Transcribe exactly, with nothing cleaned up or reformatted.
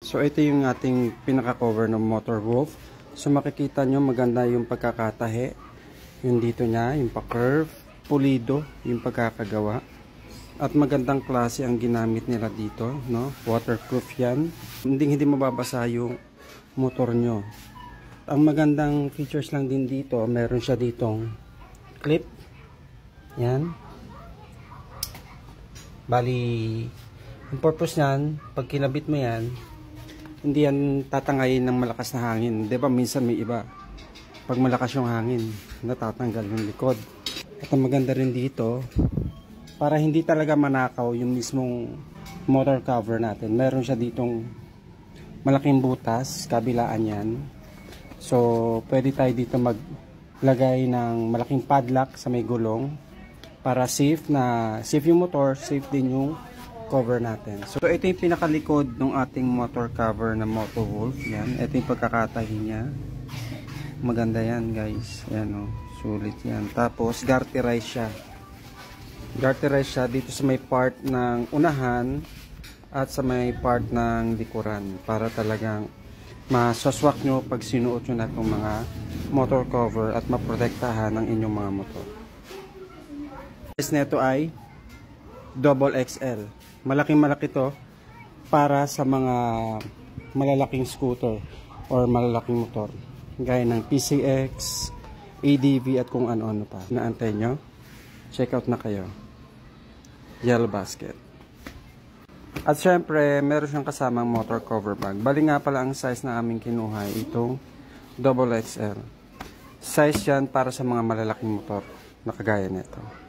So ito yung ating pinaka-cover ng Motor Wolf. So makikita nyo maganda yung pagkakatahe. Yung dito niya, yung pa-curve, pulido yung pagkakagawa. At magandang klase ang ginamit nila dito, no? Waterproof yan. Hindi hindi mababasa yung motor nyo. Ang magandang features lang din dito, meron siya ditong clip. Yan. Bali, ang purpose niyan, pag kinabit mo yan, hindi yan tatangayin ng malakas na hangin. Di ba minsan may iba, pag malakas yung hangin, natatanggal yung likod. At ang maganda rin dito, para hindi talaga manakaw yung mismong motor cover natin, meron siya ditong malaking butas, kabilaan yan. So, pwede tayo dito maglagay ng malaking padlock sa may gulong para safe na, safe yung motor, safe din yung cover natin. So, ito yung pinakalikod ng ating motor cover na Motor Wolf. Yan. Ito yung pagkakatahi niya. Maganda yan, guys. Yan, oh. Sulit yan. Tapos, garterize siya. Garterize siya dito sa may part ng unahan at sa may part ng likuran para talagang masaswak nyo pag sinuot nyo na itong mga motor cover at maprotektahan ang inyong mga motor. Size nito ay double X L. Malaking malaki to para sa mga malalaking scooter or malalaking motor gaya ng P C X, A D V at kung ano-ano pa. Naantay nyo? Check out na kayo. Yellow Basket. At syempre, meron siyang kasamang motor cover bag. Bali nga pala ang size na aming kinuha itong double X L. Size yan para sa mga malalaking motor na kagaya nito.